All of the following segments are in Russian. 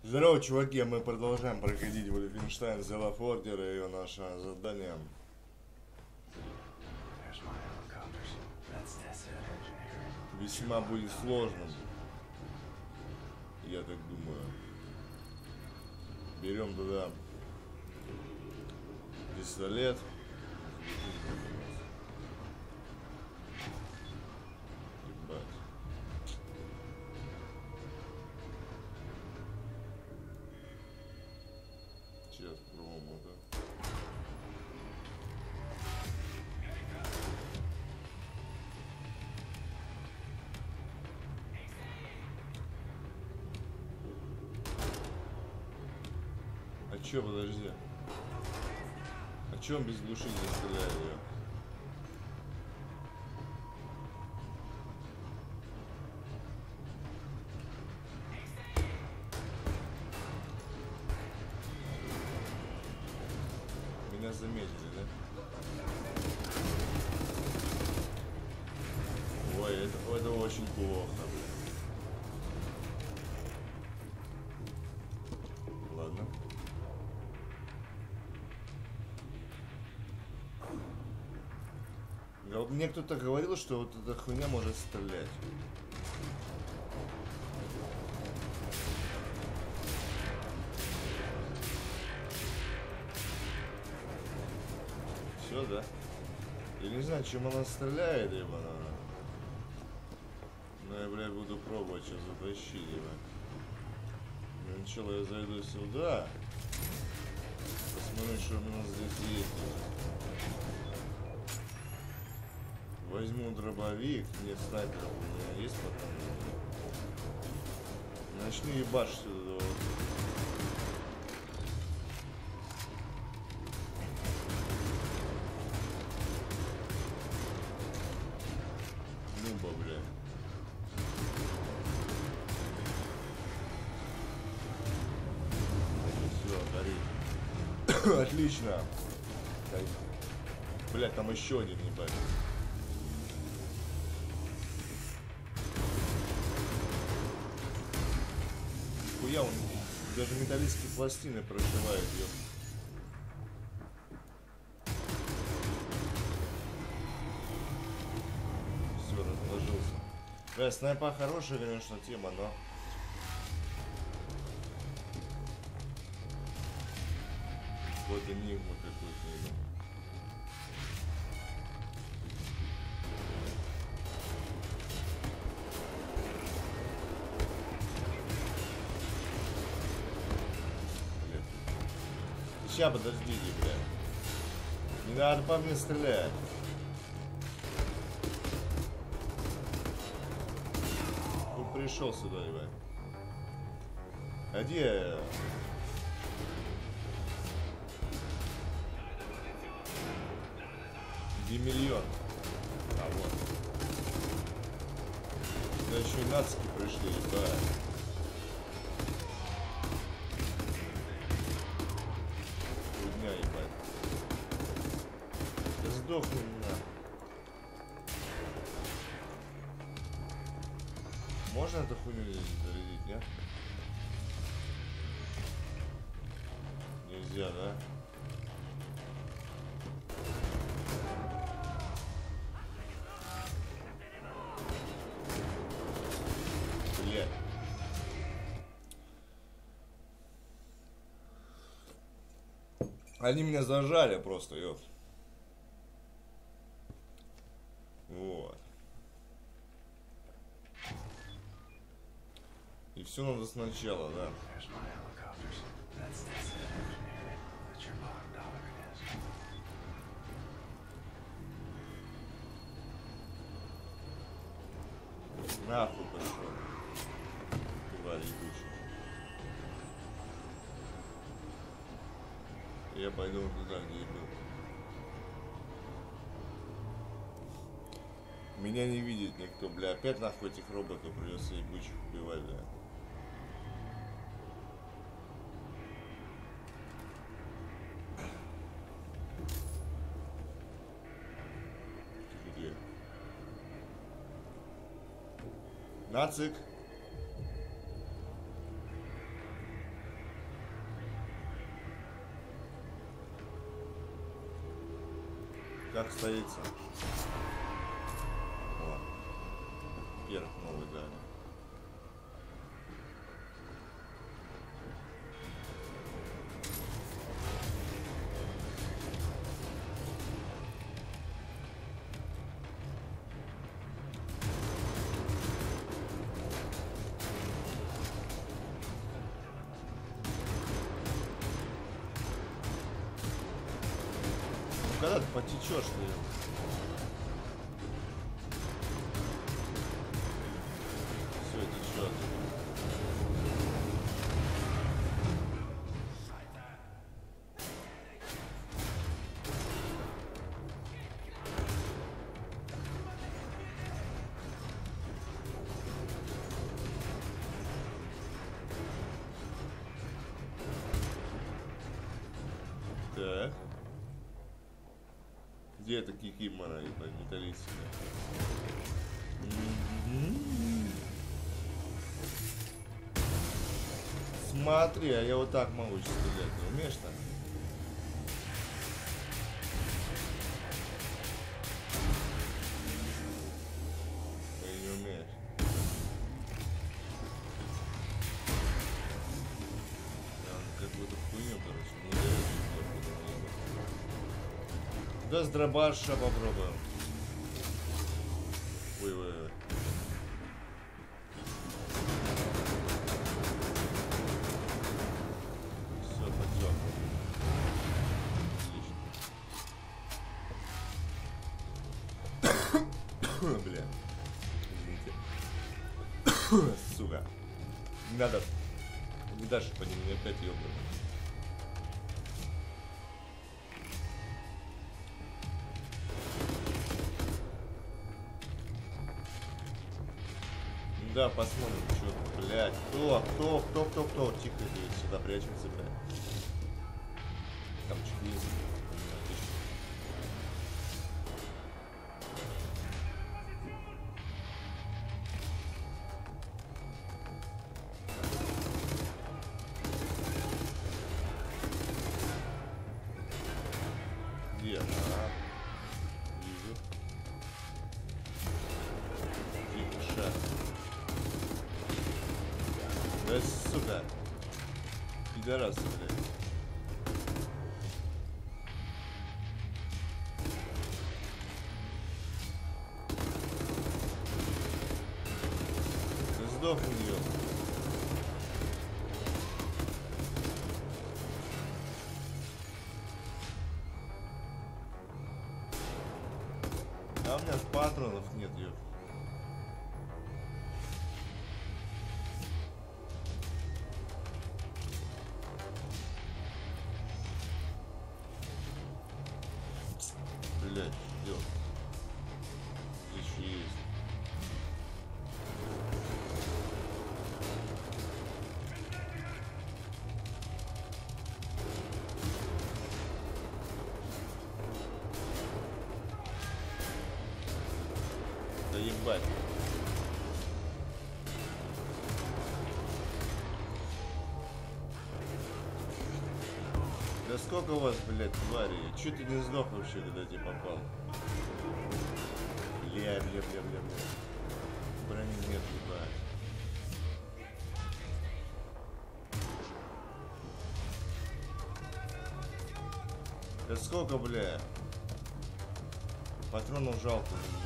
Здорово, чуваки, мы продолжаем проходить Wolfenstein The Last Order, и наше задание весьма будет сложным, я так думаю. Берем туда пистолет. Ебать. Сейчас попробуем вот так. А чё, подожди. А чё он без глушителя стреляет её? Меня заметили, да? Ой, это очень плохо, блин. Ладно. Вот мне кто-то говорил, что вот эта хуйня может стрелять. Все, да? Я не знаю, чем она стреляет, ебана. Но я, блядь, буду пробовать сейчас затащить, ебать. Сначала я зайду сюда. Посмотрю, что у нас здесь есть. Возьму дробовик. Нет, снайпера у меня есть потом. Начну ебашь сюда. Вот. Нуба, бля. Все, горит. Отлично. Блять, там еще один, ебать. Хуя, он даже металлические пластины прошивает, ёп. Все, разложился. Бля, снайпа хорошая, конечно, тема, но... Вот энигма какой-то. Сейчас, подождите, бля. Не надо по мне стрелять. Ну, пришел сюда, ебать. А где... Где миллион? А, вот. Да еще и нацики пришли, ебать. Хуйня, ебать. Да сдохни меня. Можно эту хуйню здесь зарядить, нет? Нельзя, да? Блядь. Они меня зажали просто, ёп. Вот. И все надо сначала, да. Нахуй пошел. Тварь ебучая. Я пойду туда, где и был. Меня не видит никто, бля. Опять нахуй этих роботов придется ебучих убивать, бля. Где? Нацик. Как стоится? О, перк новый дали. Когда ты потечешь, ты... Все течет. Так. Где это Кикимора и металлическая? Смотри, а я вот так могу стрелять. Ты умеешь так? Ты не умеешь. Какую-то хуйню, короче. Не дает, да с дробаша попробуем. Ой-ой-ой. Все, потек. Отлично. Бля. Извините. Сука. Не надо. Не дашь по ним, мне опять ёбаный. Да, посмотрим, что, блядь, кто, тихо, иди, сюда прячемся, блядь. Там чуть есть. Где? Вижу. Тише. Да, сука. Пидорасы, блядь. Да сдохни, её. А у меня ж патронов нет, ёп. Блять, ждёт. Здесь еще есть. Да ебать. Да сколько у вас, блядь, твари? Чё ты не сдох вообще, когда тебе попал? Бля. Брони нет, ебать. Да сколько, бля? Патронов жалко.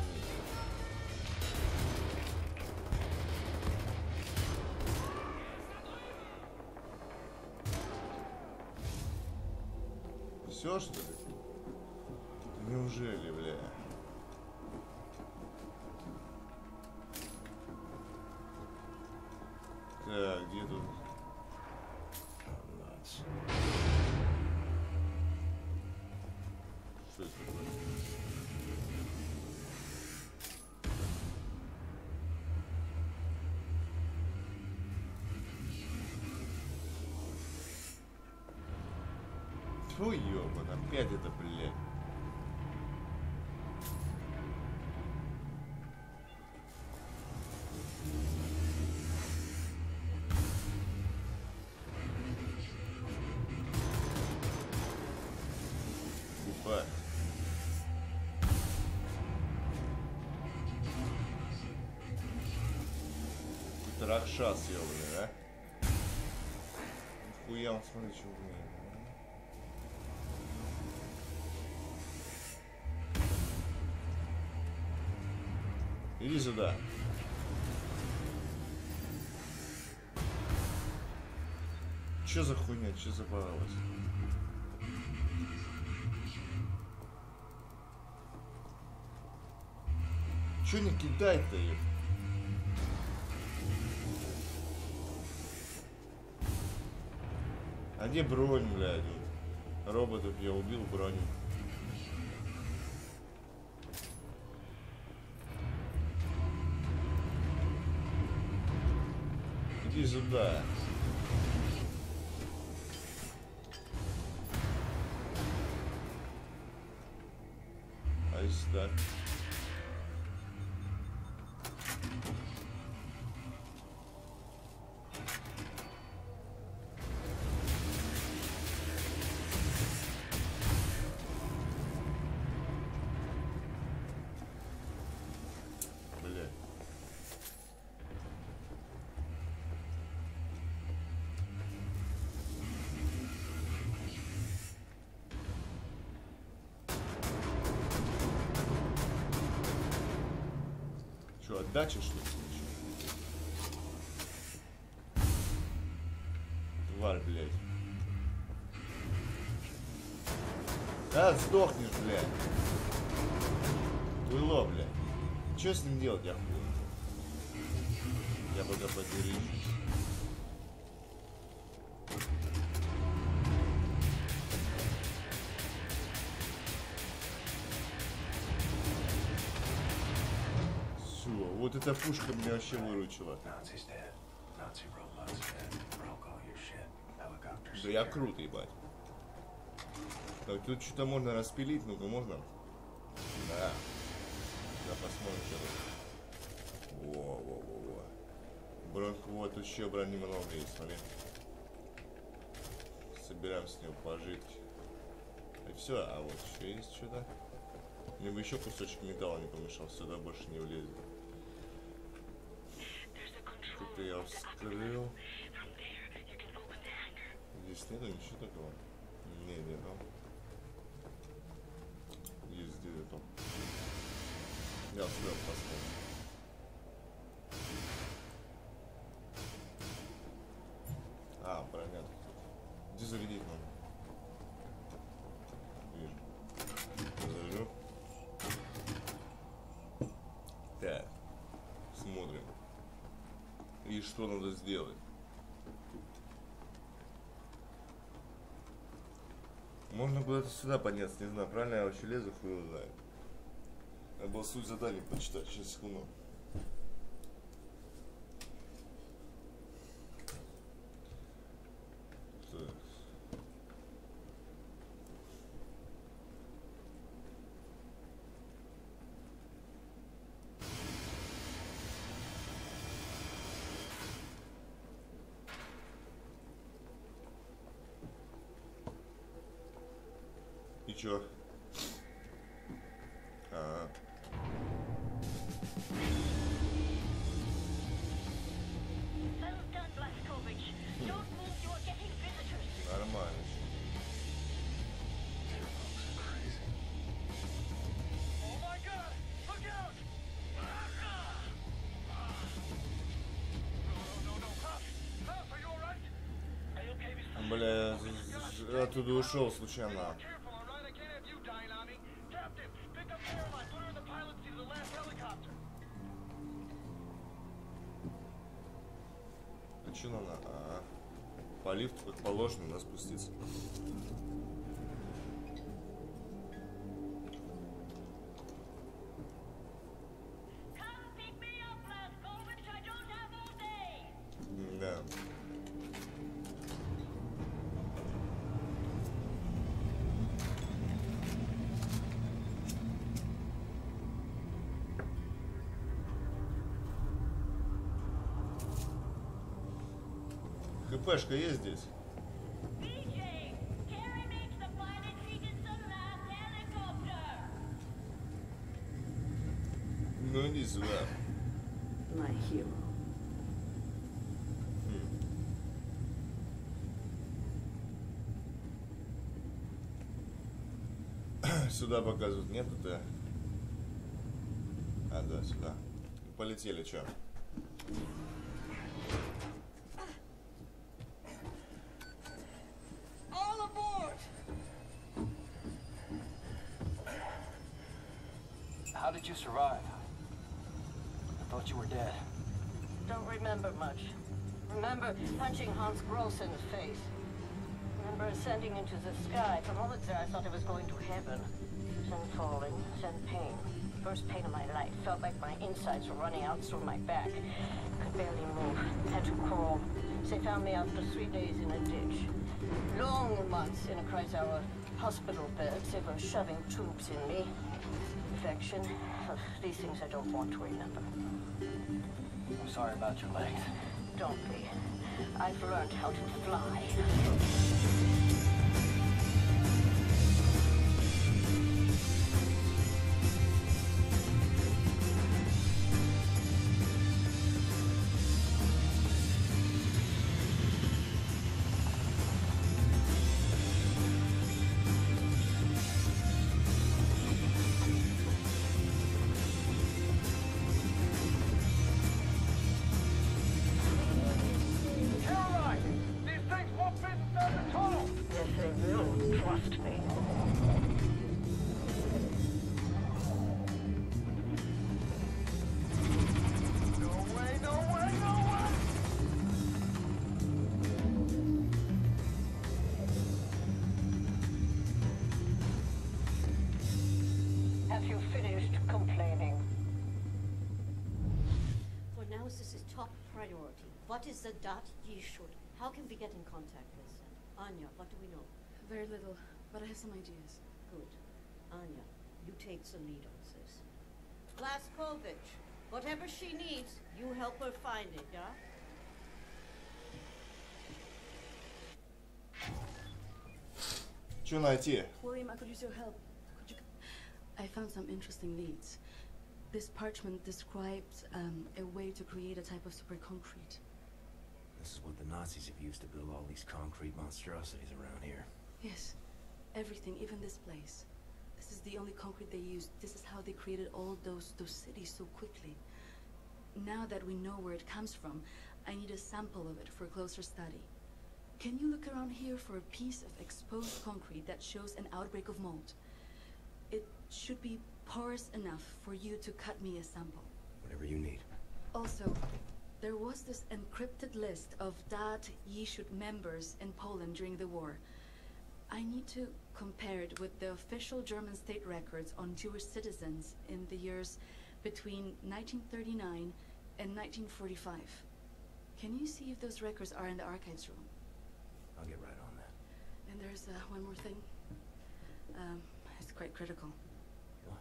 Все, что ли? Неужели, бля? Так, где тут? Что это такое? Фу, ёбан, опять это, блядь. Упа. Ракшас, ёбаный, да? Нихуя он, смотри, что умеет. Иди сюда. Чё за хуйня? Чё за порвалось? Чё не кидай-то, ёб? А где бронь, блядь? Вот. Роботов я убил, броню. Иди сюда. А если так? Блядь. Что, отдача, что ли? Тварь, блядь. Да, сдохнешь, блядь. Туйло, блядь. Что с ним делать, я хуй? Я пока подережусь. Все, вот эта пушка меня вообще выручила. Да я крут, ебать. Так, тут что-то можно распилить, ну-ка, можно? Да. Да, посмотрим, что тут. Во-во-во-во. Бронку, вот еще брони много есть, смотри. Собираем с него пожитки. И все, а вот еще есть что-то. Мне бы еще кусочек металла не помешал, сюда больше не влезет. Тут я вскрыл. Здесь нету ничего такого. Не, нету. Есть где-то. Я сюда посмотрим. А, броня. Где зарядить надо? Вижу. Заряжу. Так. Смотрим. И что надо сделать? Можно куда-то сюда подняться, не знаю, правильно я вообще лезу, хуй его знает. Надо было суть задания почитать, сейчас, секунду. Так. И чё? А-а. Нормально. Бля, я оттуда ушел случайно. А че надо? А-а. По лифту, как положено, надо спуститься. Да. ХПшка есть здесь? Ну иди сюда. My hero. Сюда показывают, нет, это? А, да, сюда. Полетели, чё? How did you survive? I thought you were dead. Don't remember much. Remember punching Hans Gross in the face. Remember ascending into the sky. For moments there I thought I was going to heaven. Then falling, then pain. First pain of my life. Felt like my insides were running out through my back. Could barely move. Had to crawl. They found me after 3 days in a ditch. Long months in a Kreisauer hospital bed. They were shoving tubes in me. Infection. These things I don't want to remember. I'm sorry about your legs. Don't be. I've learned how to fly. Have you finished complaining? For now, this is top priority. What is the dot Yishud? How can we get in contact with them? Anya, what do we know? Very little, but I have some ideas. Good. Anya, you take the lead on this. Glaskovich, whatever she needs, you help her find it, yeah? Что найти? William, I could use your help. Could you... I found some interesting leads. This parchment describes a way to create a type of super concrete. This is what the Nazis have used to build all these concrete monstrosities around here. Yes, everything, even this place. This is the only concrete they used. This is how they created all those cities so quickly. Now that we know where it comes from, I need a sample of it for closer study. Can you look around here for a piece of exposed concrete that shows an outbreak of mold? It should be porous enough for you to cut me a sample. Whatever you need. Also, there was this encrypted list of Dat Yishud members in Poland during the war. I need to compare it with the official German state records on Jewish citizens in the years between 1939 and 1945. Can you see if those records are in the archives room? I'll get right on that. And there's one more thing. It's quite critical. What?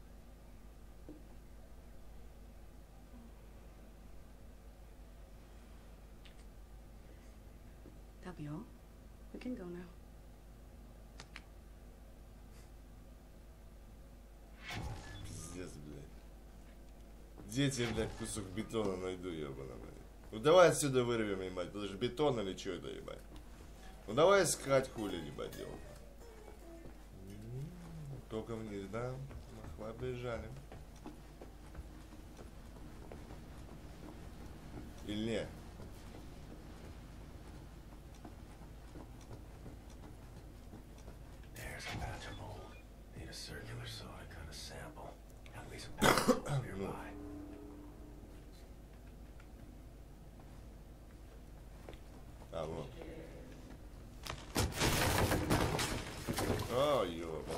Tabio, we can go now. Пиздец, блядь. Дети, блядь, кусок бетона найду, ебаный, блядь. Ну давай отсюда вырвем, ебать. Это же бетон или что это, ебать? Ну давай искать, хули, ебать, делать. Только вниз, да? Мы побежали. Или нет? There's a patch of mold. Need a circular saw to cut a sample. At least a patch nearby. А, вот. О, ёба.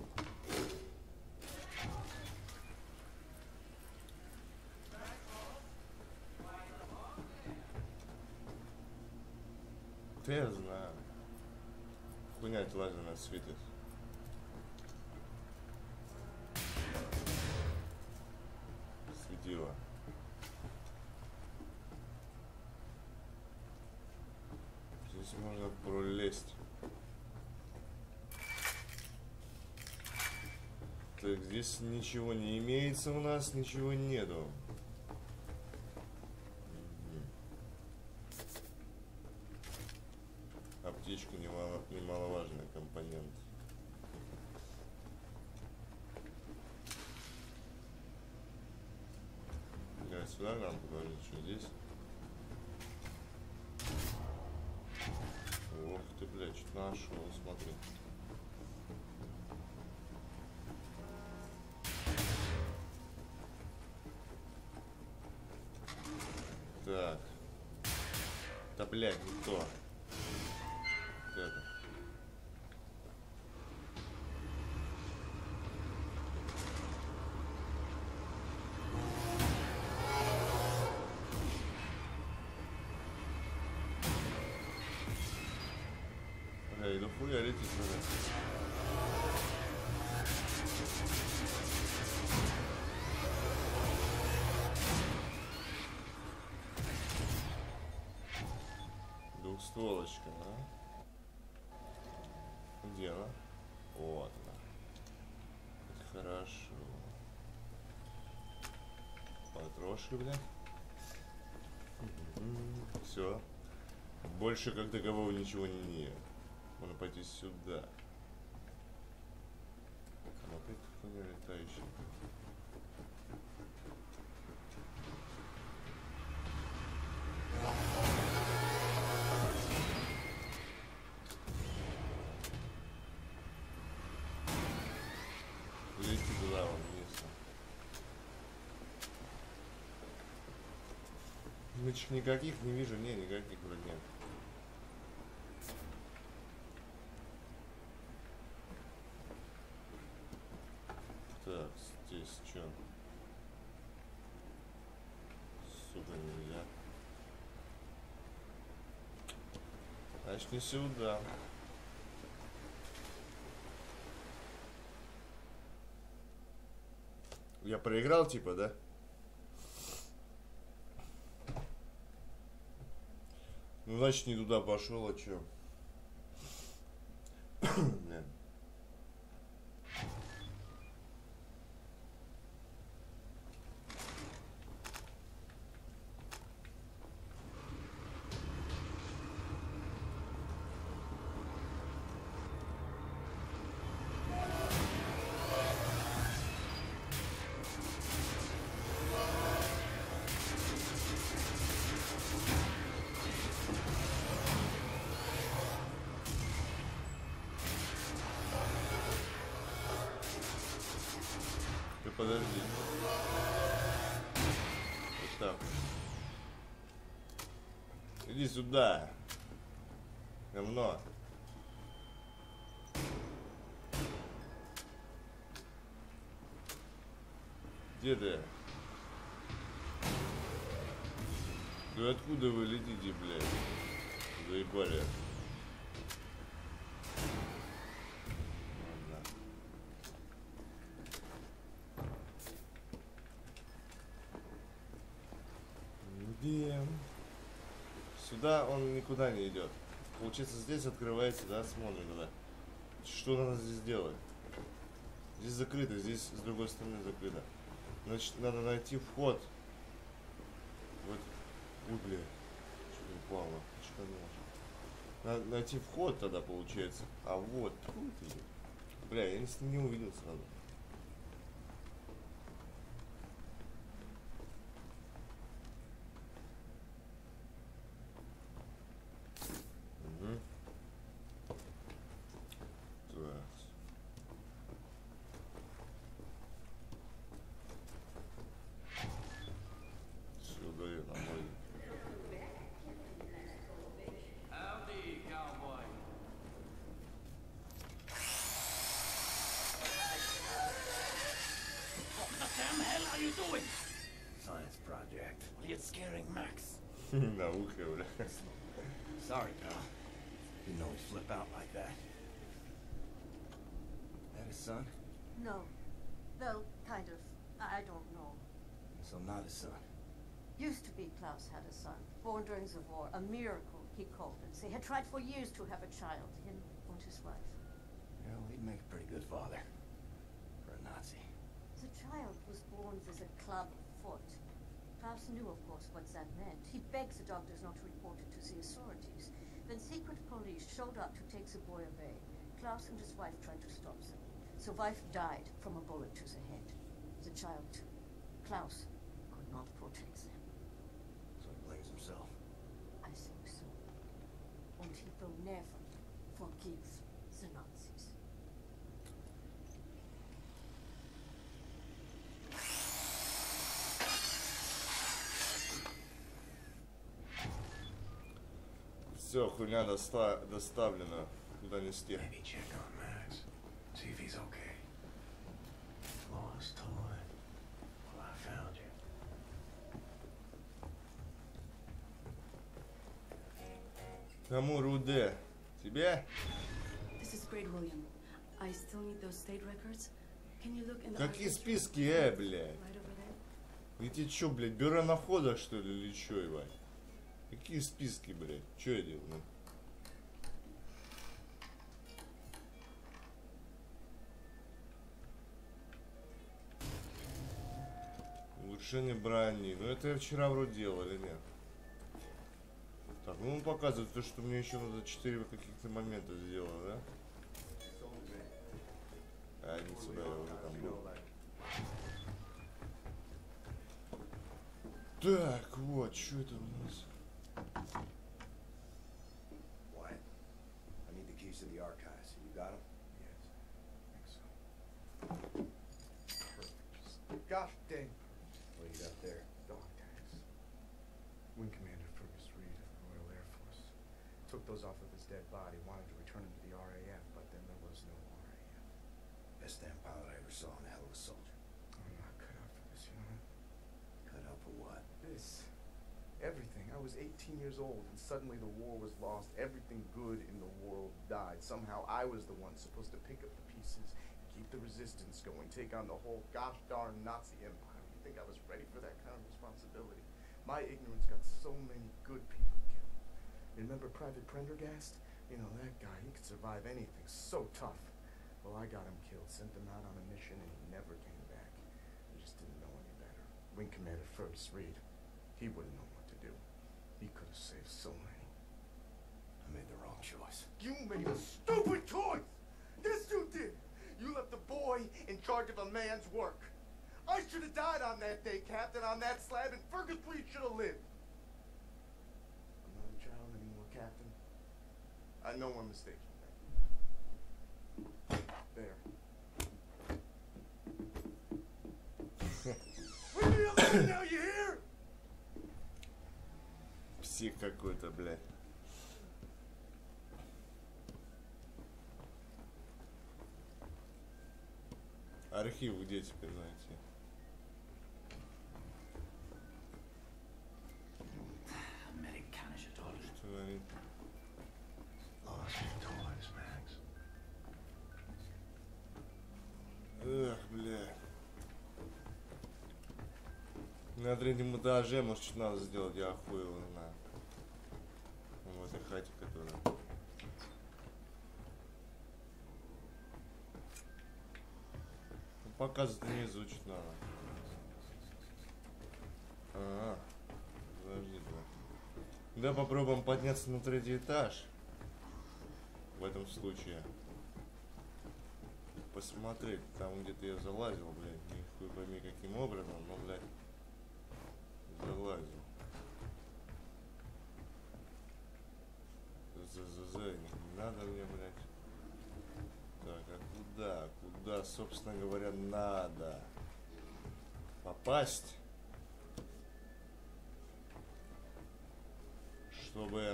Да я знаю. Хуйня эта лазерная светит. Светила. Здесь можно пролезть. Так, здесь ничего не имеется у нас, ничего нету. Аптечка немаловажный компонент. сюда нам говорит, что здесь. Ох ты, блядь, что-то нашел, смотри. Так. Да, блядь, не то. Вот это. Эй, да хуя летит надо. Двухстволочка, а? Где она? Вот она. Это хорошо. Потрошки, блядь. Все. Больше как такового ничего нет. Можно пойти сюда. Там опять какой-то летающий. Лети туда, вон вниз. Значит, никаких не вижу, не, никаких вроде нет. Так, здесь что? Сука, нельзя. Значит, не сюда. Я проиграл, типа, да? Ну, значит, не туда пошел, а чё? Блин. Ты подожди. Вот так. Иди сюда. Говно. Где ты? Да откуда вы летите, блядь? Заебали. Ладно. Где? Сюда он никуда не идет. Получается, здесь открывается, да, смотрим туда. Что надо здесь делать? Здесь закрыто, здесь с другой стороны закрыто. Значит, надо найти вход. Вот. Ой, блядь. Что упало? Что надо найти вход тогда получается. А вот тут идет. Бля, я не увидел сразу. Угу. Так. Сюда я на мой. Howdy, cowboy. What the damn hell are you doing? Science project. Well, you're scaring Max. На ухо, бля. Sorry, pal. Didn't always flip out like that. That his son? No. Well, kind of. I don't know. So not his son. Used to be Klaus had a son, born during the war. A miracle, he called it. They had tried for years to have a child, him and his wife. Well, he'd make a pretty good father. For a Nazi. The child was born with a club foot. Klaus knew, of course, what that meant. He begged the doctors not to report it to the authorities. When secret police showed up to take the boy away, Klaus and his wife tried to stop them. The wife died from a bullet to the head. The child, too. Klaus could not protects them. So he blames himself. I think so. And he will never forgive the Nazis. Все, хуйня доставлена. Куда нести? Maybe check on Max. See if he's okay. Lost toy. Well, I found you. Кому Руде? Тебе? This is great, William. I still need those state records. Can you look in the Какие archives? списки, блядь? Right over there. Эти чё, блядь, бюро находок, что ли, или чё, ебать? Какие списки, блядь? Чё я делаю? Ну? Улучшение брони. Ну это я вчера вроде делал, или нет? Так, ну он показывает то, что мне еще надо 4 каких-то момента сделать, да? А, не сюда, я уже там был. Так, вот, что это у нас? What? I need the keys to the archives. You got them? Yes, I think so. Perfect. Gosh dang. What do you got there? Dog tags. Wing Commander Fergus Reed of the Royal Air Force. Took those off of his dead body, wanted to return them to the RAF, but then there was no RAF. Best damn pilot I ever saw, and a hell of a soldier. I'm not cut out for this, you know? Cut out for what? This. Everything. I was 18 years old, and suddenly the war was lost. Everything good in the world died. Somehow I was the one supposed to pick up the pieces, keep the resistance going, take on the whole gosh darn Nazi empire. You think I was ready for that kind of responsibility? My ignorance got so many good people killed. Remember Private Prendergast? You know, that guy, he could survive anything. So tough. Well, I got him killed, sent him out on a mission, and he never came back. He just didn't know any better. Wing Commander Fergus Reed, he wouldn't know what to do. He could have saved so many. I made the wrong choice. You made a stupid choice! Yes, you did! You left a boy in charge of a man's work. I should have died on that day, Captain, on that slab, and Fergus Reed should have lived. I'm not a child anymore, Captain. I know our mistakes were made. There. Leave me alone now, you hear? Псих какой-то, блядь. Архив где теперь найти? Amerikanische Toll. Что говорит? Lost your toys, Max. Эх, бля. На третьем этаже, может, что надо сделать, я охуел, не знаю. Вон в этой хате, которая... Ну, показывать не изучить надо. Ага. Подожди, да. Да, попробуем подняться на 3-й этаж. В этом случае. Посмотреть, там где-то я залазил, блядь, не хуй пойми каким образом, но, блядь, залазил. Не надо мне, блядь. Так, а куда? Куда, собственно говоря, надо попасть, чтобы...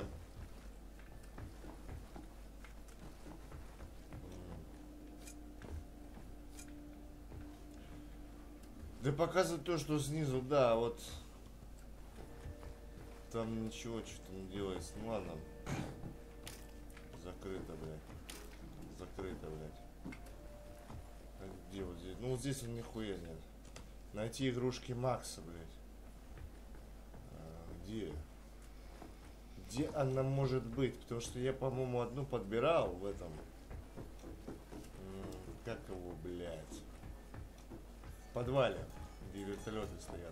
Да показывает то, что снизу, да, вот там ничего, что-то не делается. Ну ладно. Закрыто, блядь. Закрыто, блядь. А где вот здесь? Ну вот здесь он нихуя нет. Найти игрушки Макса, блядь. Где? Где она может быть? Потому что я, по-моему, одну подбирал в этом. Как его, блядь? В подвале, где вертолеты стоят.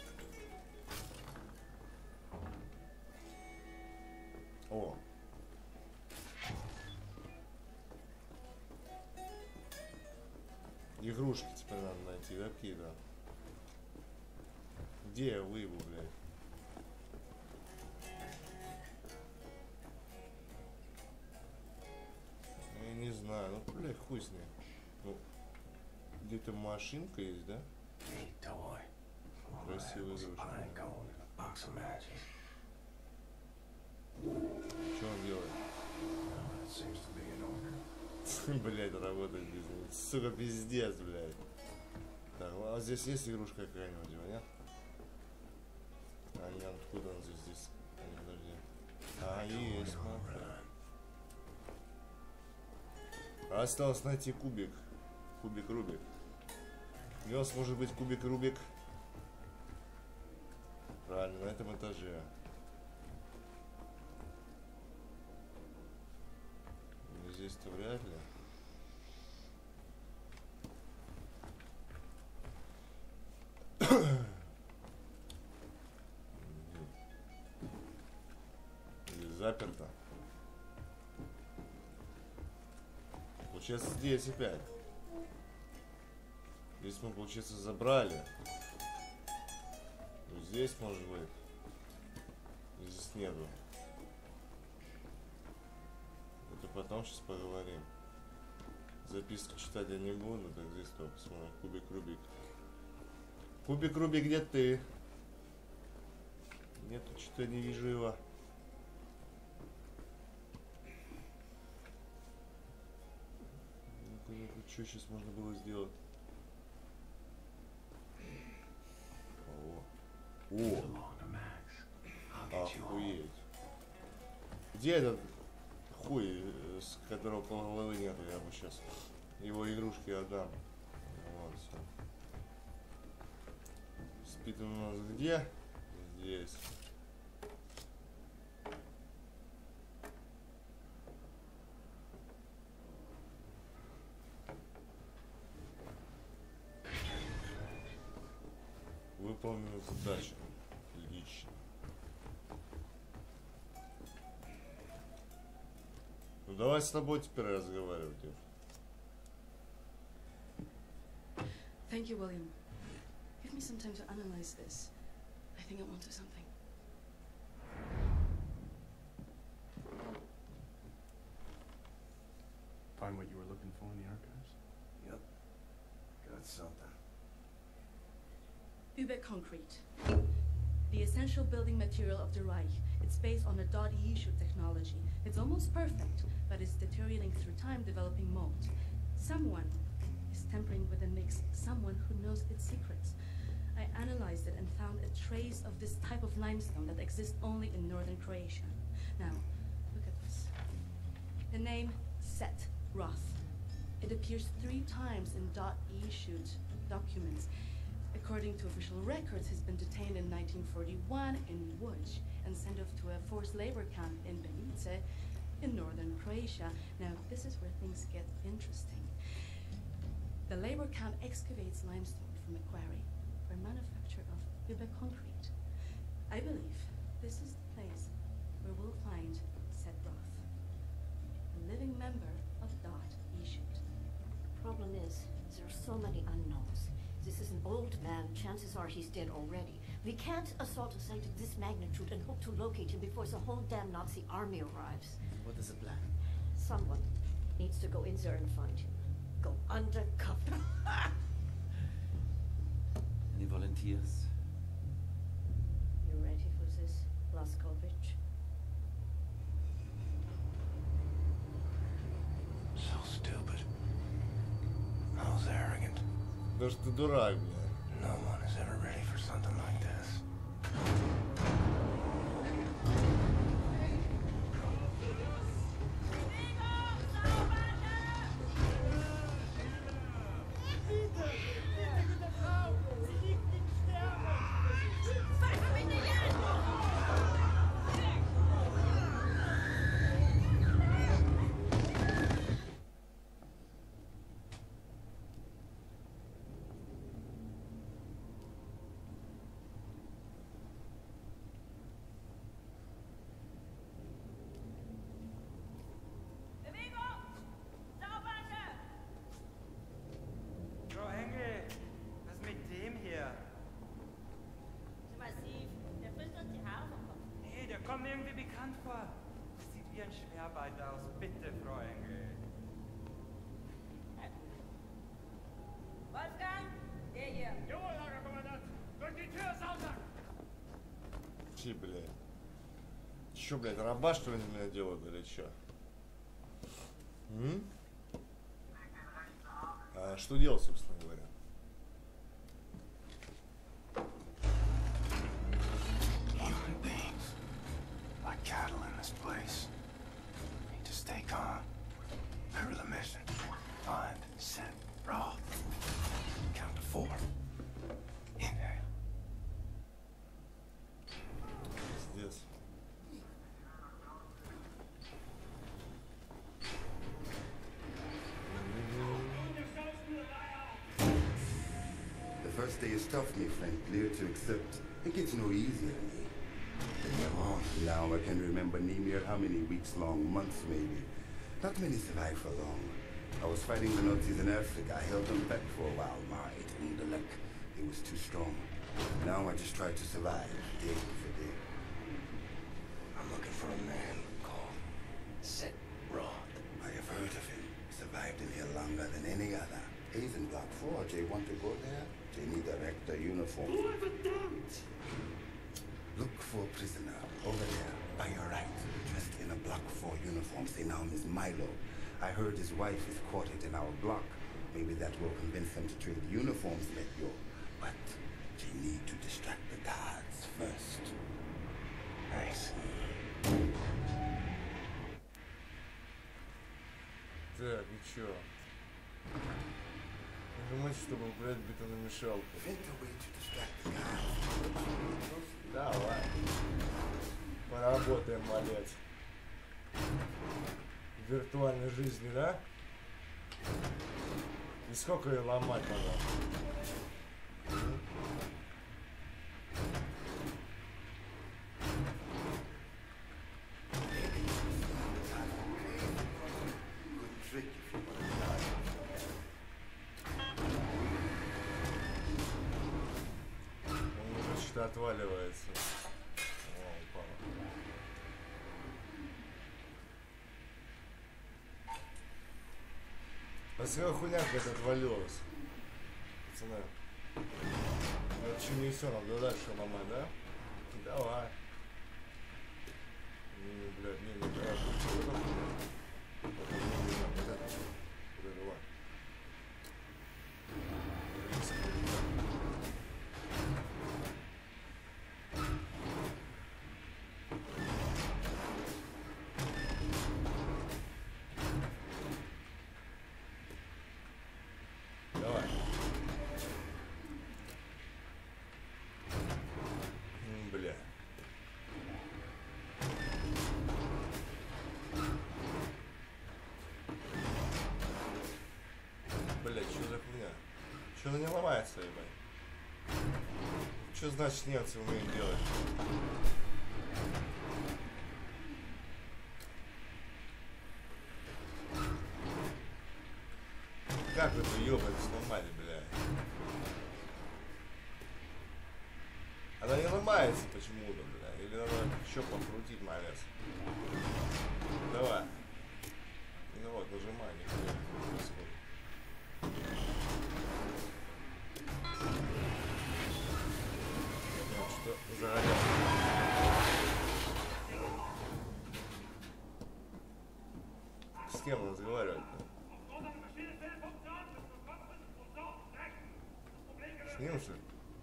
О! Игрушки теперь надо найти, да, какие-то? Где я выебу, блядь? Я не знаю, ну, блядь, хуй с ним. Ну, где-то машинка есть, да? Neat toy. All I had Красивая was игрушка. pine cone and a box of matches. Что он делает? Well, it seems to be in order. Блядь, работает без него. Сука, пиздец, блядь. Так, а здесь есть игрушка какая-нибудь, нет? А не, откуда он здесь? А, не, подожди. А, есть, смотри. Осталось найти кубик. Кубик Рубик. У него может быть кубик Рубик. Правильно, на этом этаже. Здесь-то вряд ли. Или заперто. Получается здесь опять. Здесь мы, получается, забрали. Вот здесь может быть. Здесь нету. Это потом сейчас поговорим. Записку читать я не буду, так здесь только посмотрим. Кубик Рубик. Кубик Рубик, где ты? Нету, что-то не вижу его. Ну-ка, что сейчас можно было сделать? О, Belong to Max. I'll get you home. охуеть. Где этот хуй, с которого головы нету, я бы сейчас его игрушки отдам. Вот, все. Спит он у нас где? Здесь. Выполнена задача. Отлично. Ну давай с тобой теперь разговаривать. Thank you, William. Give me some time to analyze this. I think I'm onto something. Find what you were looking for in the archives? Yep. Got something. Uber concrete. The essential building material of the Reich. It's based on a .eu technology. It's almost perfect, but it's deteriorating through time, developing mold. Someone is tampering with the mix, someone who knows its secrets. I analyzed it and found a trace of this type of limestone that exists only in northern Croatia. Now, look at this. The name Set Roth. It appears 3 times in .eu documents. According to official records, he's been detained in 1941 in Łódź and sent off to a forced labor camp in Benice in northern Croatia. Now, this is where things get interesting. The labor camp excavates limestone from a quarry for manufacture of Uber concrete. I believe this is the place where we'll find Set Roth, a living member of .eu. Problem is, there are so many unknowns. This is an old man. Chances are he's dead already. We can't assault a site of this magnitude and hope to locate him before the whole damn Nazi army arrives. What is the plan? Someone needs to go in there and find him. Go undercover. Any volunteers? You ready for this, Blaskovich? So stupid. So arrogant. Да что ты дурак, блядь. No one is ever ready for something like this. irgendwie bekannt vor. Sieht wie ein Schwerbeiter aus. Bitte, Frau Engel. Wolfgang, der hier. Jo, Lagerkommandant. Durch die Tür, Sausack! Чи, блядь. Чё, блядь, раба, что ли, меня делают, или чё? А что делать, собственно говоря? Human beings, like cattle in this place. Need to stay calm. Remember the mission. Find, set, Roth. Count to 4. Inhale. Пиздец. The first day is tough, my friend, clear to accept. It gets no easier than me. Now I can remember near how many weeks long, months maybe. Not many survive for long. I was fighting the Nazis in Africa. I held them back for a while. My intellect, it was too strong. Now I just try to survive, day for day. I'm looking for a man called Set Roth. I have heard of him. Survived in here longer than any other. He's in Block 4. Jay want to go there? They need a rector uniform. Look for a prisoner over there, by your right, dressed in a Block 4 uniform. Say now is Milo. I heard his wife is quartered in our block. Maybe that will convince him to trade uniforms, let go. But they need to distract the guards first. Nice. Так, и чё? Нажимайте, чтобы убрать бетономешалку. Find a way to distract the guards. Давай. Поработаем, малец. В виртуальной жизни, да? И сколько ее ломать надо? Good trick if you want to die. Он уже что-то отваливается. О, упало. Посмотри, хуйня какая-то отвалилась. Пацаны. Вообще не все, надо дальше ломать, да? Давай. Не, блядь, не, давай. Давай. Бля. Бля, что за хуйня? Что она не ломается, ебать? Что значит немцы умеют делать? Как вы это ёбать сломали, бля? Она не ломается почему-то, бля. Или надо еще покрутить, малец. Давай. Ну вот, нажимай, нихуя не происходит. Что загорелось? С кем разговаривать-то? С ним, что ли?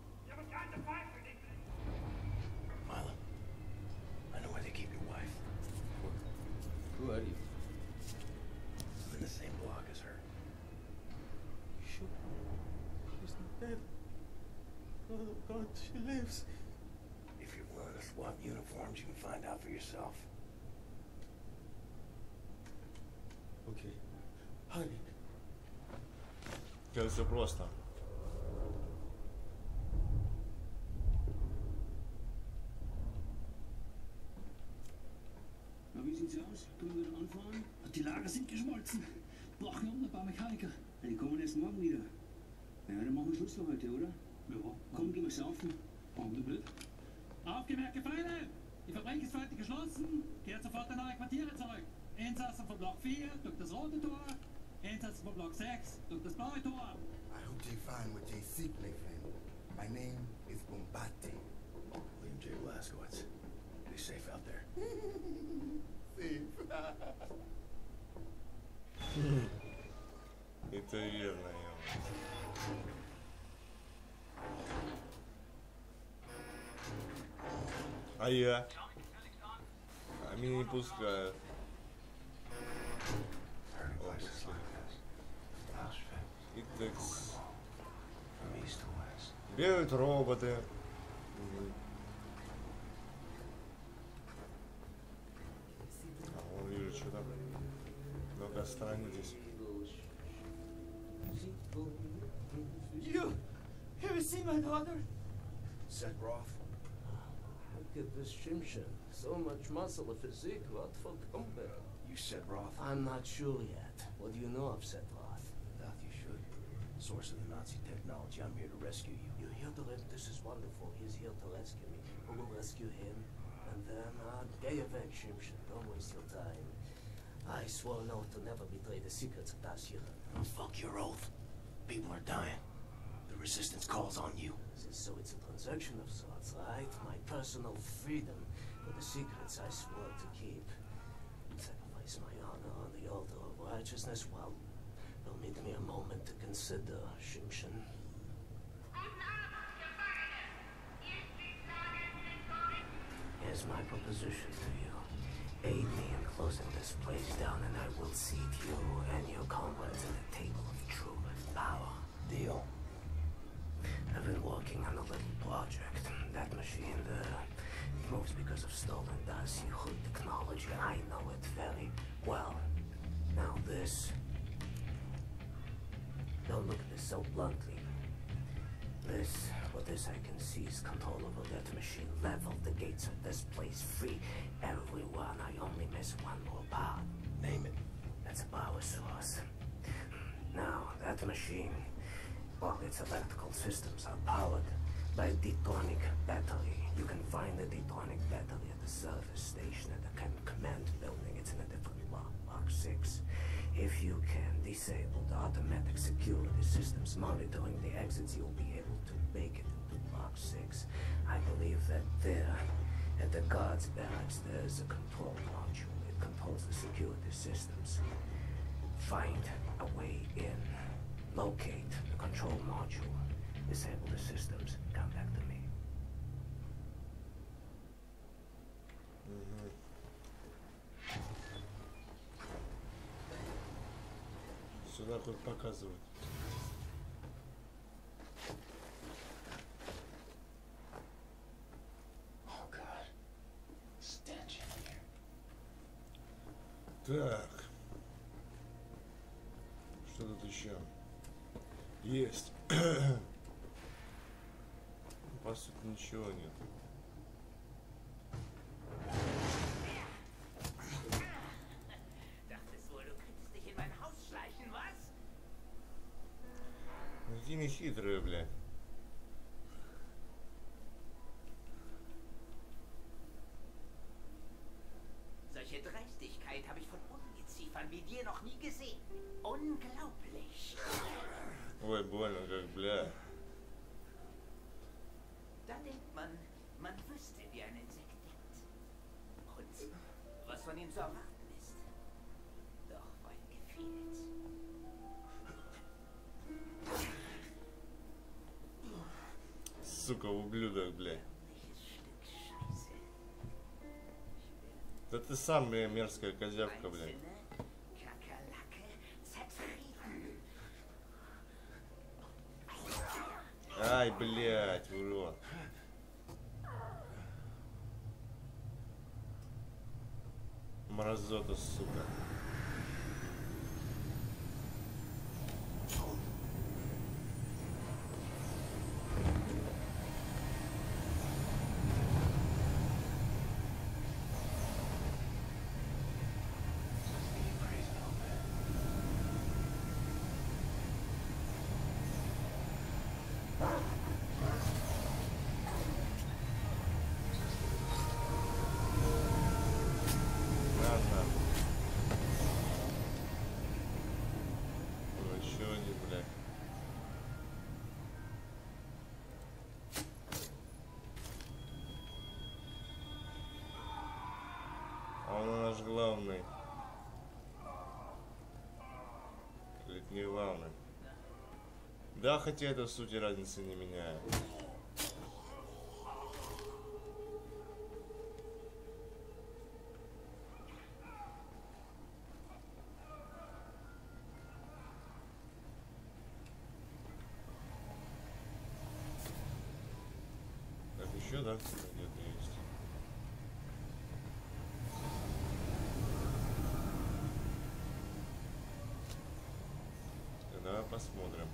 Milo, I know where they keep your wife. Who are you? I'm in the same block as her. Sure. She's not dead. Oh God, she lives. If you're willing to swap uniforms, you can find out for yourself. Okay. Honey. Как все просто. Na, wie sieht's aus? Können wir wieder anfahren? Die Lager sind geschmolzen. Brauchen wir ein paar Mechaniker. Die kommen erst morgen wieder. Ja, dann machen wir Schluss für heute, oder? Ja. Komm, gehen wir saufen. Machen wir blöd. Aufgemerkte Feinde! Die Fabrik ist heute geschlossen. Kehrt sofort in eure Quartiere zurück. Insassen von Block 4 durch das rote Tor. Insassen von Block 6 durch das blaue Tor. I hope they find what they seek, my friend. My name is Bombate. William J. Blazkowicz. Be safe out there. Safe. Это верно, я. А я? А меня не пускают. Итекс. Бегают роботы. А вон вижу, что там. Ну-ка, остановитесь. You ever seen my daughter? Set Roth. Look at this Shimshin. So much muscle, a physique, what for combat? You Set Roth? I'm not sure yet. What do you know of Set Roth? Doubt you should. Source of the Nazi technology. I'm here to rescue you. You're here to this is wonderful. He's here to rescue me. We will rescue him. And then, get your back, Shimshin. Don't waste your time. I swore an oath to never betray the secrets of Das Yiran. Oh, fuck your oath. People are dying. The resistance calls on you. So it's a transaction of sorts, right? My personal freedom for the secrets I swore to keep. Sacrifice my honor on the altar of righteousness. Well, permit me a moment to consider, Shimshin. Here's my proposition to you. Aid me in closing this place down and I will seat you and your comrades at the table of true power. Deal. I've been working on a little project. That machine there moves because of stolen Das Yiran technology. I know it very well. Now this... Don't look at this so bluntly. With this I can seize control over that machine, level the gates of this place, free everyone. I only miss one more part. Name it. That's a power source. Now, that machine, well, its electrical systems are powered by a Detronic battery. You can find the Detronic battery at the service station at the command building. It's in a different block, Block 6. If you can disable the automatic security systems monitoring the exits, you'll be able to make it into Block 6. I believe that there, at the guards' barracks, there's a control module. It controls the security systems. Find a way in. Locate the control module. Disable the systems. Come back to me. Сюда хоть показывают. Oh God. Stench in here. Так. Что тут еще? Есть. По сути ничего нет. Ты не хитрая, бля. Solche Dreistigkeit habe ich von Ungeziefern wie dir noch nie gesehen. Unglaublich. Ой, больно как, бля. Da denkt man wüsste, wie ein Insekt denkt. Und was von ihm zu erwarten ist. Doch weit gefehlt. Сука, ублюдок, бля. Да ты сам, бля, мерзкая козявка, бля. Ай, блядь, урод. Мразота, сука. главный. Или не главный. Да, хотя это в сути разницы не меняет. Так, еще, да, где-то есть. Давай посмотрим.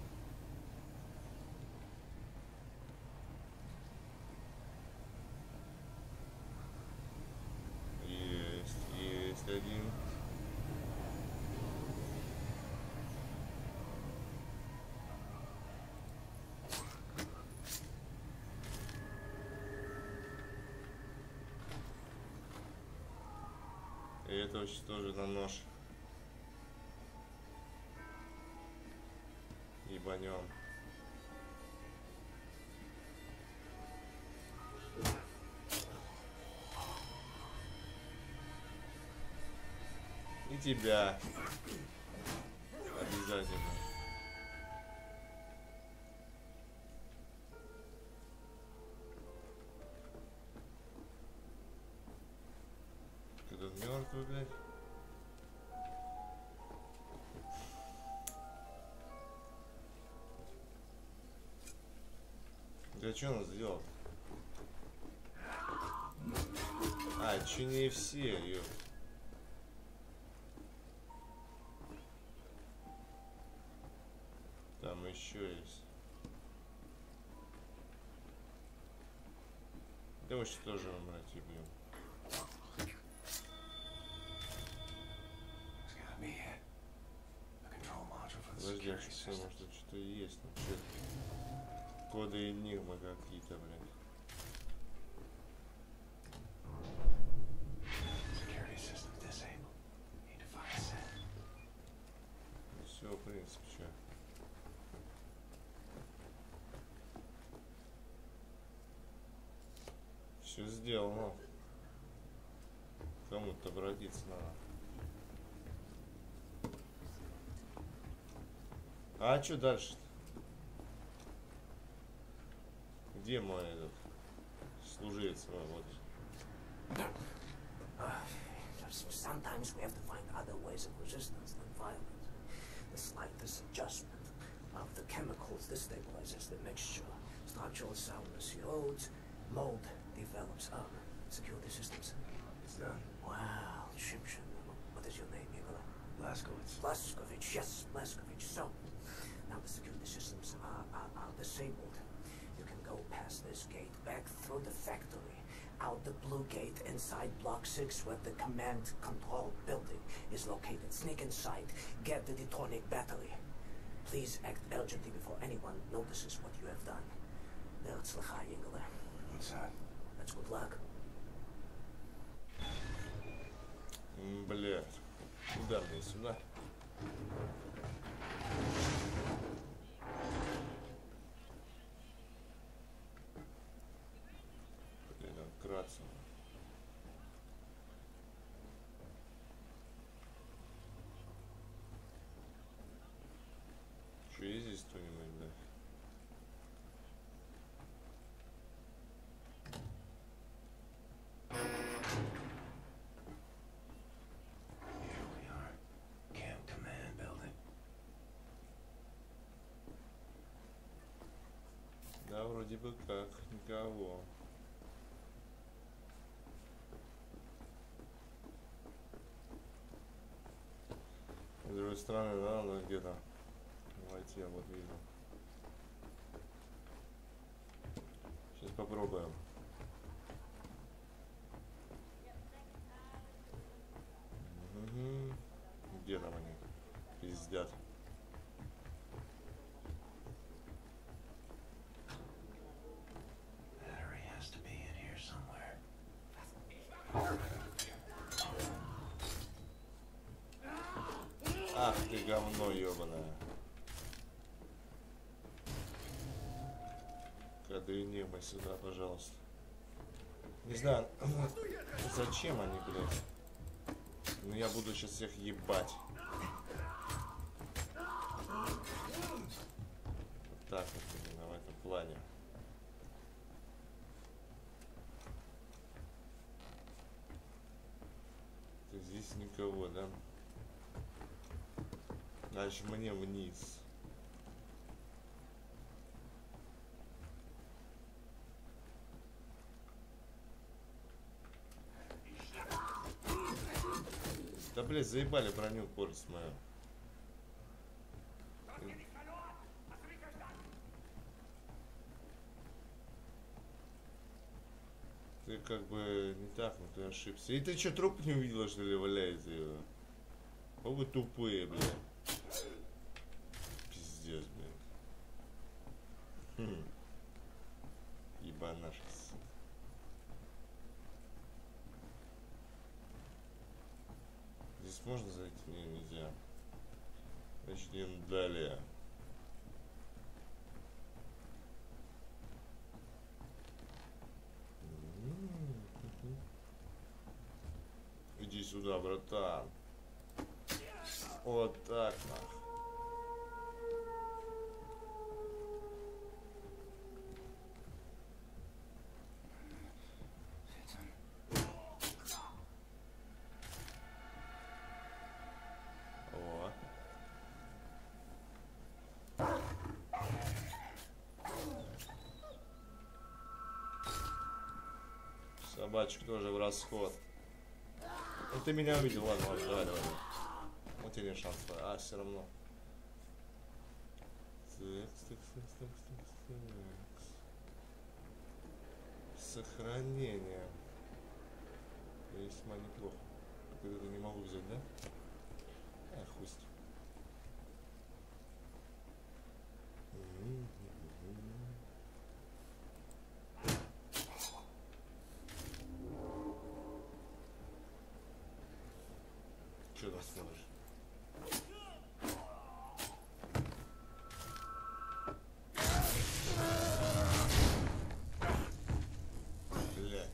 Есть один. И это очень тоже на нож. Ебанем. И тебя. Обязательно. Этот мертвый, блядь. Да что он сделал? А, че не все, ё. Там еще есть. Да вы что тоже умрать, блин. Подожди, а что, может тут что-то есть? Ну, что? Коды Энигмы какие-то, блин. Все, в принципе, что? Все сделано. Кому-то обратиться надо. А что дальше-то? Где мой этот служивец? Вот. Sometimes we have to find other ways of resistance than violence. The slightest adjustment of the chemicals destabilizes the mixture. Structural soundness erodes, mold develops. Secure the systems. It's done. Wow, Egyptian. What is your name, Nicola? Blazkowicz. Blazkowicz, yes, Blazkowicz. So, now the security systems are disabled. You can go past this gate, back through the factory, out the blue gate, inside Block 6 where the command control building is located. Sneak inside, get the detonic battery. Please act urgently before anyone notices what you have done. Herzlicha, Ingele. What's that? That's good luck. Блядь. Куда мне сюда? Блин, вкратце. Что есть здесь кто-нибудь, блядь? Да, вроде бы как, никого. С другой стороны, да, надо где-то войти, я вот вижу. Сейчас попробуем. Угу. Где там они? Пиздят. Ах ты говно ёбаное. Коды Энигмы сюда, пожалуйста. Не знаю, зачем они, блядь. Ну я буду сейчас всех ебать. Вот так вот именно в этом плане. Здесь никого, да? Дальше мне вниз. Да, блядь, заебали броню портить мою. Ты как бы не так, но ты ошибся. И ты что, труп не увидела, что ли, валяется его? О, вы тупые, блядь. Пиздец, блядь. Ебанашись. Здесь можно зайти? Не, нельзя. Значит, идем далее. Иди сюда, братан. Вот так, нах. О. Собачка тоже в расход. Ну ты меня увидел, ладно, давай. Вот тебе шанс, а все равно. Так. Сохранение. Весьма неплохо. Только это не могу взять, да? Хуй. Что там смотришь? Бля.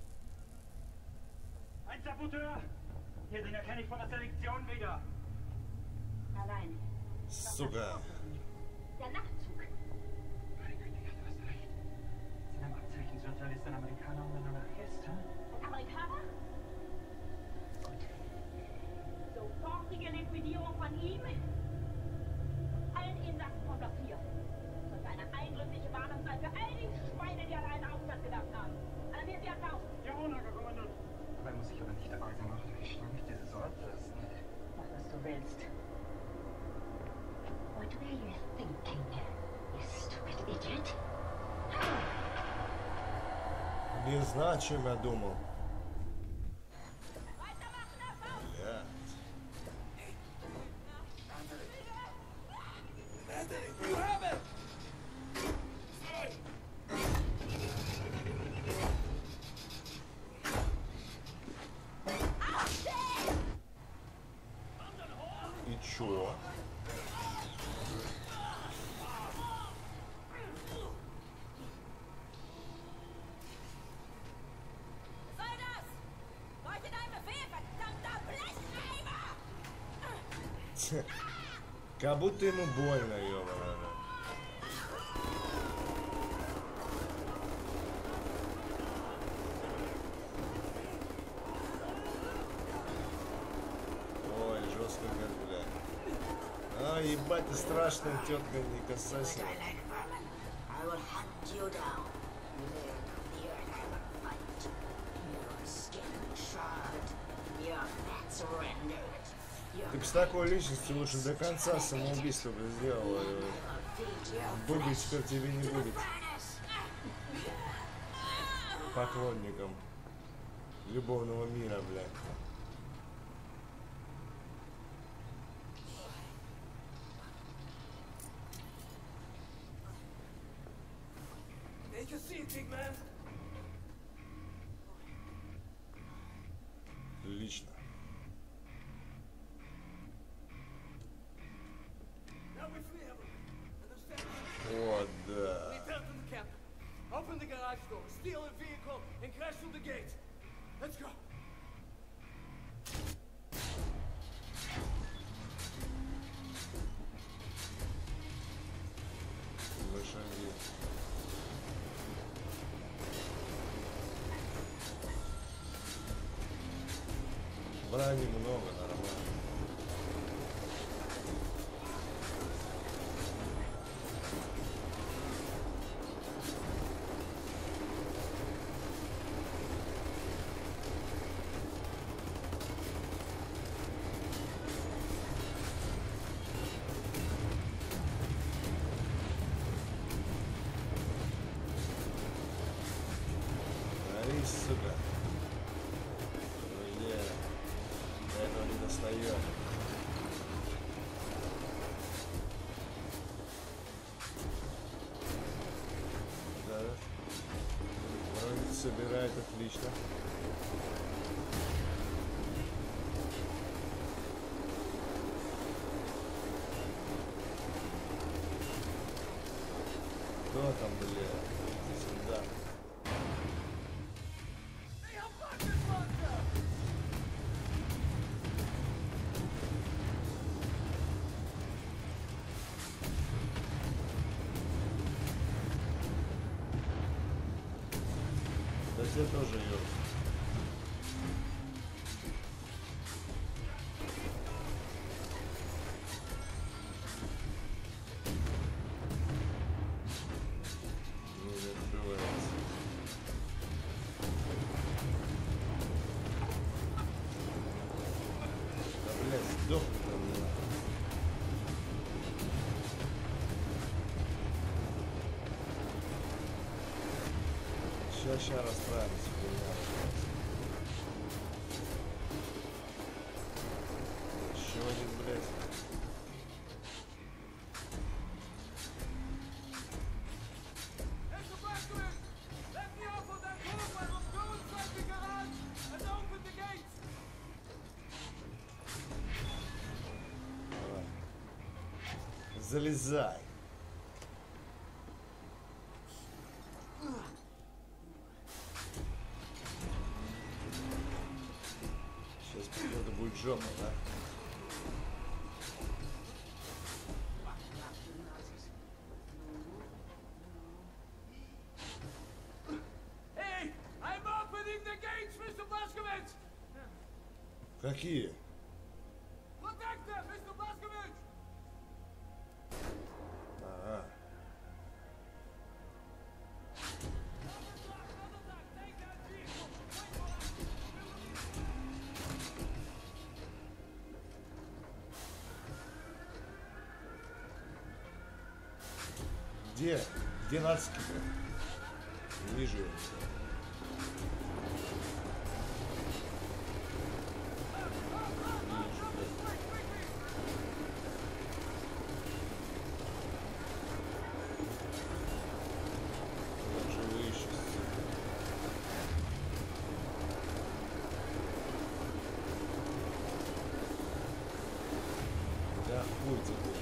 Ein Saboteur! Hier, den erkenne ich von der Selektion wieder. Allein. Сука. Der Nachtzug. Meine Güte, du hast recht. Zu einem Abzeichensurteil ist ein Amerikaner und ein Anarchist, hm? Ein Amerikaner? Gut. Sofortige Liquidierung von ihm und allen Insassen von Block 4. Und eine eindrückliche Warnung sei für all die Schweine, die an einen Aufstand gedacht haben. Alarmieren Sie ab. Jawohl, Herr Kommandant. Dabei muss ich aber nicht weitermachen. Wie schlimm ist diese Sorte ist. Mach, was du willst. What were you thinking, you stupid idiot? Не знаю, о чем я думал. Бля. И чё? Как будто ему больно, ёбаная. Ой, жестко как, блядь. А, ебать, ты страшная тетка, не касайся. Ты бы с такой личностью лучше до конца самоубийство бы сделала. Будет теперь тебе не будет. Поклонником любовного мира, блядь. Лично. О, да. Open the garage door, steal a vehicle, and crash through the gate. Let's go. Да, немного, нормально. Сука. Бля. До этого не достает. Да. Вроде собирает отлично. Кто там, бля? Сюда. Да тебе тоже ее. Не открывается. Да, блядь, сдохни там, нахуй. Сейчас расправимся, хуйня. Еще один, блядь. Давай. Залезай. Это будет жопа, да? Hey, I'm opening the gates, Mr. Blazkowicz! Какие? Protector, Mr. Blazkowicz! Ага. Где? Где нацики-то? Не вижу его. Да хуй тебе.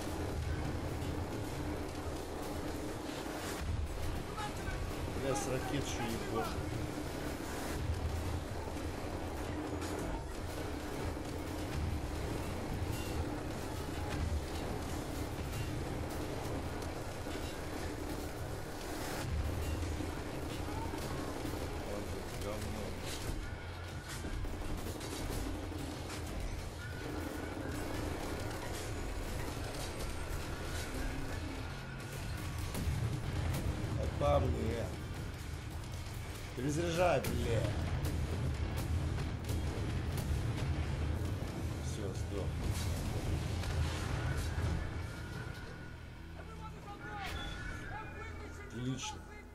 Бля, с ракет еще ебошь. По мне. Перезаряжай, бля. Все, сдох. Отлично.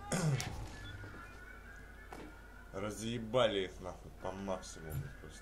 Разъебали их нахуй по максимуму просто.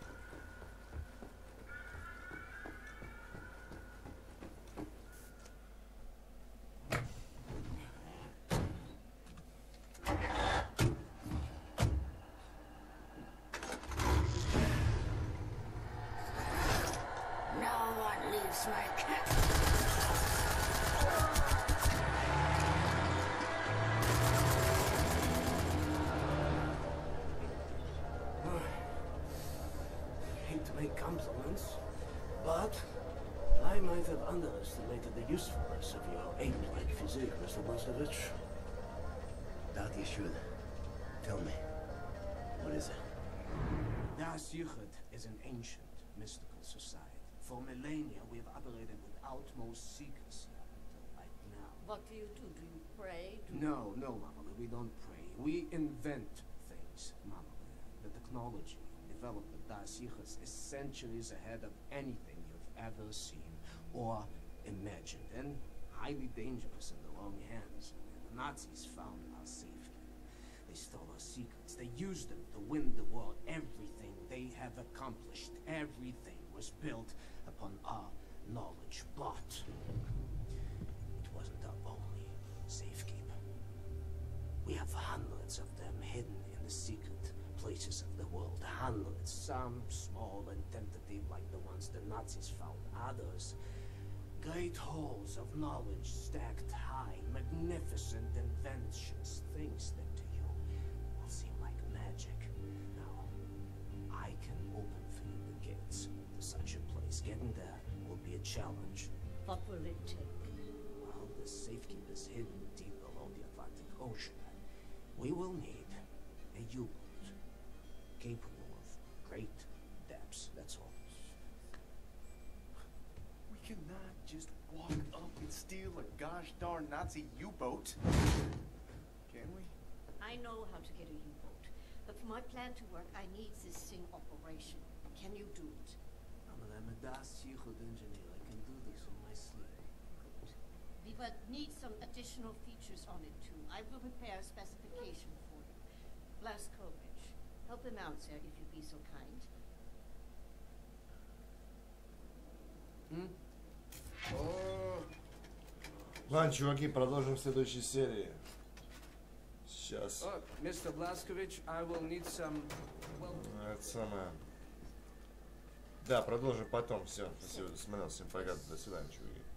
Hate to make compliments, but I might have underestimated the usefulness of your ape-like physique, Mr. Blazkowicz. That you should. Tell me. What is it? Das Yuchid is an ancient, mystical society. For millennia, we've operated with utmost secrecy up until right now. What do you do? Do you pray? No, Mama Lee, we don't pray. We invent things, Mama Lee. The technology developed with Das Yichus is centuries ahead of anything you've ever seen or imagined, and highly dangerous in the wrong hands. The Nazis found our safety. They stole our secrets. They used them to win the war. Everything they have accomplished, everything was built upon our knowledge. But it wasn't our only safekeeper. We have hundreds of them hidden in the secret places of the world. Hundreds. Some small and tentative like the ones the Nazis found. Others, great halls of knowledge stacked high. Magnificent inventions. Things that to you will seem like magic. Now, I can open for you the gates to such a place. Getting there will be a challenge. What will it take? Well, the safekeeper's hidden deep below the Atlantic Ocean. We will need a U-boat capable of great depths, that's all. We cannot just walk up and steal a gosh darn Nazi U-boat. Can we? I know how to get a U-boat, but for my plan to work, I need this thing operational. Can you do it? I'm a Das Yichud engineer. I can do this on my sleeve. We will need some additional features on it too. I will prepare a specification for you. Blazkowicz, help him out, sir, if you'd be so kind. Ладно, чуваки, продолжим в следующей серии. Сейчас. Mr. Blazkowicz, I will need some... Это самое. Да, продолжим потом. Все, спасибо, смотрел. Всем пока, до свидания, чуваки.